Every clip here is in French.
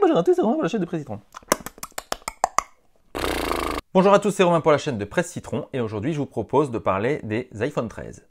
bonjour à tous, c'est Romain pour la chaîne de Presse Citron. Bonjour à tous, c'est Romain pour la chaîne de Presse Citron et aujourd'hui je vous propose de parler des iPhone 13.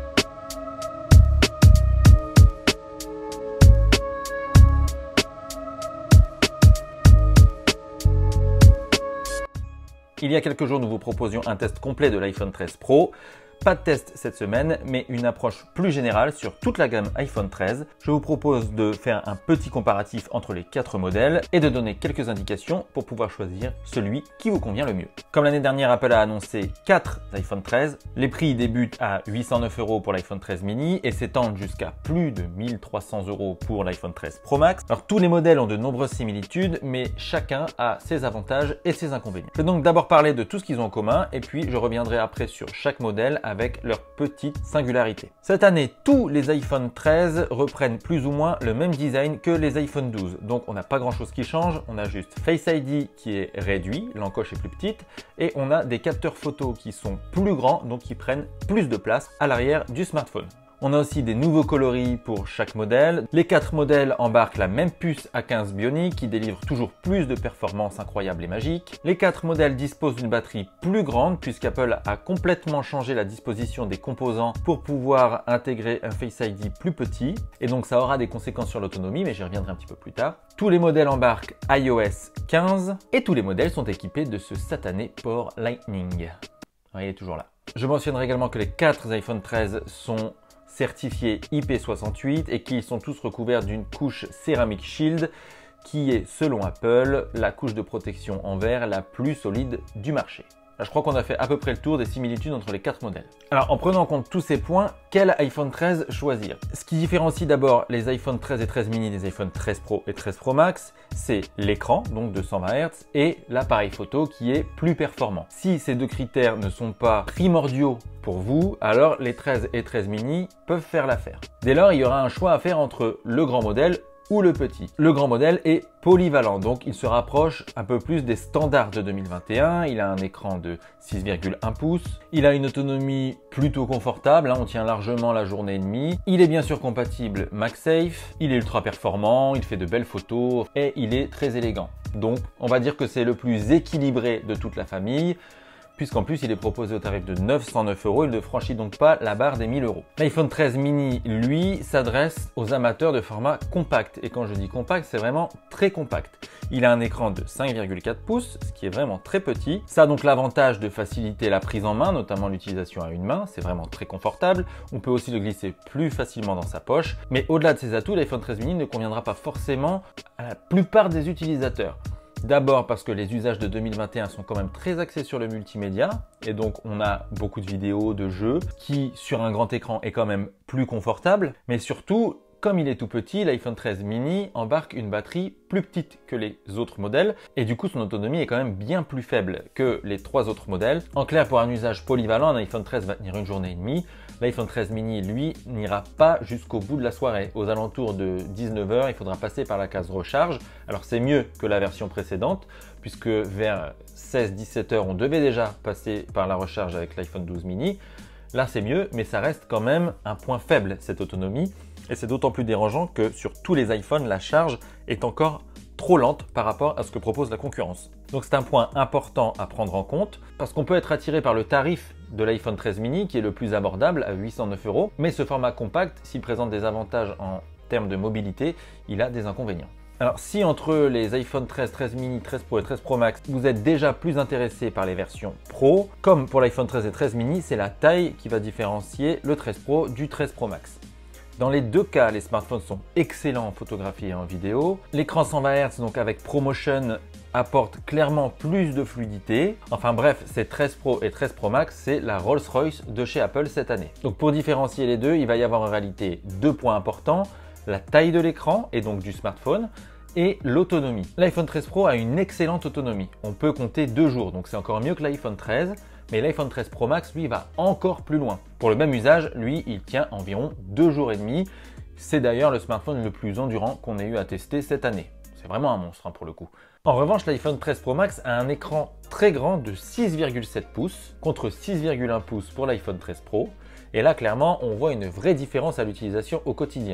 Il y a quelques jours, nous vous proposions un test complet de l'iPhone 13 Pro. Pas de test cette semaine, mais une approche plus générale sur toute la gamme iPhone 13. Je vous propose de faire un petit comparatif entre les 4 modèles et de donner quelques indications pour pouvoir choisir celui qui vous convient le mieux. Comme l'année dernière, Apple a annoncé 4 iPhone 13. Les prix débutent à 809 € pour l'iPhone 13 mini et s'étendent jusqu'à plus de 1300 € pour l'iPhone 13 Pro Max. Alors tous les modèles ont de nombreuses similitudes, mais chacun a ses avantages et ses inconvénients. Je vais donc d'abord parler de tout ce qu'ils ont en commun et puis je reviendrai après sur chaque modèle avec leurs petites singularités. Cette année, tous les iPhone 13 reprennent plus ou moins le même design que les iPhone 12. Donc on n'a pas grand chose qui change, on a juste Face ID qui est réduit, l'encoche est plus petite, et on a des capteurs photo qui sont plus grands, donc qui prennent plus de place à l'arrière du smartphone. On a aussi des nouveaux coloris pour chaque modèle. Les 4 modèles embarquent la même puce A15 Bionic qui délivre toujours plus de performances incroyables et magiques. Les 4 modèles disposent d'une batterie plus grande puisqu'Apple a complètement changé la disposition des composants pour pouvoir intégrer un Face ID plus petit. Et donc ça aura des conséquences sur l'autonomie, mais j'y reviendrai un petit peu plus tard. Tous les modèles embarquent iOS 15 et tous les modèles sont équipés de ce satané port Lightning. Il est toujours là. Je mentionnerai également que les 4 iPhone 13 sont certifiés IP68 et qu'ils sont tous recouverts d'une couche Ceramic Shield qui est, selon Apple, la couche de protection en verre la plus solide du marché. Là, je crois qu'on a fait à peu près le tour des similitudes entre les 4 modèles. Alors, en prenant en compte tous ces points, quel iPhone 13 choisir? Ce qui différencie d'abord les iPhone 13 et 13 mini des iPhone 13 Pro et 13 Pro Max, c'est l'écran, donc 220 Hz, et l'appareil photo qui est plus performant. Si ces deux critères ne sont pas primordiaux pour vous, alors les 13 et 13 mini peuvent faire l'affaire. Dès lors, il y aura un choix à faire entre le grand modèle ou le petit. Le grand modèle est polyvalent, donc il se rapproche un peu plus des standards de 2021. Il a un écran de 6,1 pouces. Il a une autonomie plutôt confortable, on tient largement la journée et demie. Il est bien sûr compatible MagSafe. Il est ultra performant, il fait de belles photos et il est très élégant. Donc on va dire que c'est le plus équilibré de toute la famille, puisqu'en plus il est proposé au tarif de 909 €, il ne franchit donc pas la barre des 1000 €. L'iPhone 13 mini, lui, s'adresse aux amateurs de format compact. Et quand je dis compact, c'est vraiment très compact. Il a un écran de 5,4 pouces, ce qui est vraiment très petit. Ça a donc l'avantage de faciliter la prise en main, notamment l'utilisation à une main. C'est vraiment très confortable. On peut aussi le glisser plus facilement dans sa poche. Mais au-delà de ces atouts, l'iPhone 13 mini ne conviendra pas forcément à la plupart des utilisateurs. D'abord parce que les usages de 2021 sont quand même très axés sur le multimédia et donc on a beaucoup de vidéos, de jeux qui sur un grand écran est quand même plus confortable, mais surtout comme il est tout petit, l'iPhone 13 mini embarque une batterie plus petite que les autres modèles et du coup son autonomie est quand même bien plus faible que les 3 autres modèles. En clair, pour un usage polyvalent, un iPhone 13 va tenir une journée et demie. L'iPhone 13 mini, lui, n'ira pas jusqu'au bout de la soirée. Aux alentours de 19 h, il faudra passer par la case recharge. Alors c'est mieux que la version précédente puisque vers 16-17 h, on devait déjà passer par la recharge avec l'iPhone 12 mini. Là c'est mieux, mais ça reste quand même un point faible cette autonomie. Et c'est d'autant plus dérangeant que sur tous les iPhones, la charge est encore trop lente par rapport à ce que propose la concurrence. Donc c'est un point important à prendre en compte parce qu'on peut être attiré par le tarif de l'iPhone 13 mini qui est le plus abordable à 809 €. Mais ce format compact, s'il présente des avantages en termes de mobilité, il a des inconvénients. Alors si entre les iPhone 13, 13 mini, 13 Pro et 13 Pro Max, vous êtes déjà plus intéressé par les versions Pro, comme pour l'iPhone 13 et 13 mini, c'est la taille qui va différencier le 13 Pro du 13 Pro Max. Dans les deux cas, les smartphones sont excellents en photographie et en vidéo. L'écran 120 Hz, donc avec ProMotion, apporte clairement plus de fluidité. Enfin bref, ces 13 Pro et 13 Pro Max, c'est la Rolls-Royce de chez Apple cette année. Donc pour différencier les deux, il va y avoir en réalité 2 points importants. La taille de l'écran et donc du smartphone et l'autonomie. L'iPhone 13 Pro a une excellente autonomie. On peut compter 2 jours, donc c'est encore mieux que l'iPhone 13. Mais l'iPhone 13 Pro Max, lui, va encore plus loin. Pour le même usage, lui, il tient environ 2 jours et demi. C'est d'ailleurs le smartphone le plus endurant qu'on ait eu à tester cette année. C'est vraiment un monstre pour le coup. En revanche, l'iPhone 13 Pro Max a un écran très grand de 6,7 pouces contre 6,1 pouces pour l'iPhone 13 Pro. Et là, clairement, on voit une vraie différence à l'utilisation au quotidien.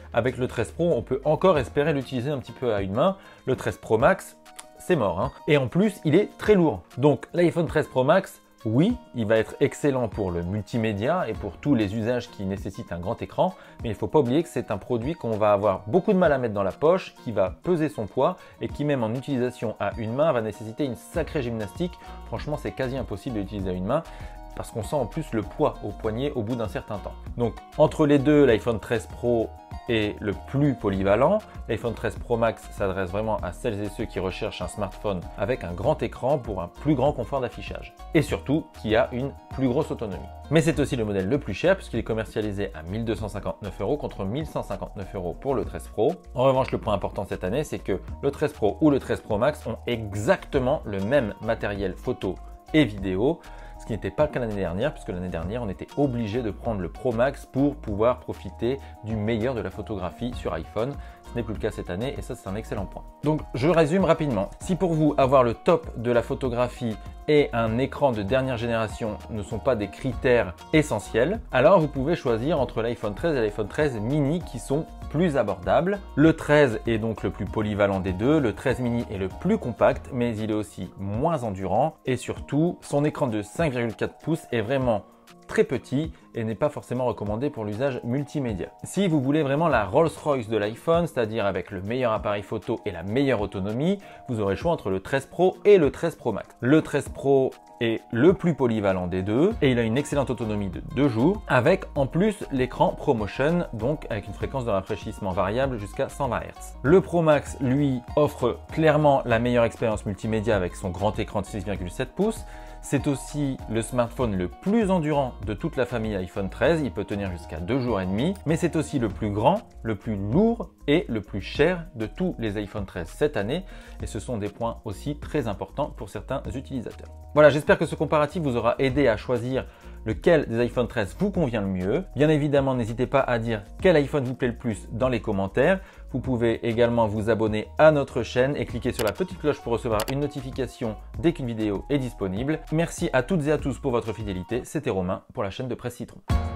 avec le 13 Pro, on peut encore espérer l'utiliser un petit peu à une main. Le 13 Pro Max, c'est mort, hein. Et en plus, il est très lourd. Donc l'iPhone 13 Pro Max, oui, il va être excellent pour le multimédia et pour tous les usages qui nécessitent un grand écran, mais il ne faut pas oublier que c'est un produit qu'on va avoir beaucoup de mal à mettre dans la poche, qui va peser son poids et qui même en utilisation à une main va nécessiter une sacrée gymnastique. Franchement, c'est quasi impossible de l'utiliser à une main parce qu'on sent en plus le poids au poignet au bout d'un certain temps. Donc entre les deux, l'iPhone 13 Pro est le plus polyvalent. L'iPhone 13 Pro Max s'adresse vraiment à celles et ceux qui recherchent un smartphone avec un grand écran pour un plus grand confort d'affichage et surtout qui a une plus grosse autonomie. Mais c'est aussi le modèle le plus cher puisqu'il est commercialisé à 1 259 € contre 1 159 € pour le 13 Pro. En revanche, le point important cette année, c'est que le 13 Pro ou le 13 Pro Max ont exactement le même matériel photo et vidéo, ce qui n'était pas le cas l'année dernière, puisque l'année dernière, on était obligé de prendre le Pro Max pour pouvoir profiter du meilleur de la photographie sur iPhone. Ce n'est plus le cas cette année et ça, c'est un excellent point. Donc, je résume rapidement. Si pour vous, avoir le top de la photographie et un écran de dernière génération ne sont pas des critères essentiels, alors vous pouvez choisir entre l'iPhone 13 et l'iPhone 13 mini qui sont plus abordables. Le 13 est donc le plus polyvalent des deux, le 13 mini est le plus compact, mais il est aussi moins endurant et surtout, son écran de 5,4 pouces est vraiment très petit et n'est pas forcément recommandé pour l'usage multimédia. Si vous voulez vraiment la Rolls-Royce de l'iPhone, c'est-à-dire avec le meilleur appareil photo et la meilleure autonomie, vous aurez le choix entre le 13 Pro et le 13 Pro Max. Le 13 Pro est le plus polyvalent des deux et il a une excellente autonomie de 2 jours avec en plus l'écran ProMotion, donc avec une fréquence de rafraîchissement variable jusqu'à 120 Hz. Le Pro Max, lui, offre clairement la meilleure expérience multimédia avec son grand écran de 6,7 pouces. C'est aussi le smartphone le plus endurant de toute la famille iPhone 13, il peut tenir jusqu'à 2 jours et demi, mais c'est aussi le plus grand, le plus lourd et le plus cher de tous les iPhone 13 cette année, et ce sont des points aussi très importants pour certains utilisateurs. Voilà, j'espère que ce comparatif vous aura aidé à choisir lequel des iPhone 13 vous convient le mieux. Bien évidemment, n'hésitez pas à dire quel iPhone vous plaît le plus dans les commentaires. Vous pouvez également vous abonner à notre chaîne et cliquer sur la petite cloche pour recevoir une notification dès qu'une vidéo est disponible. Merci à toutes et à tous pour votre fidélité. C'était Romain pour la chaîne de Presse Citron.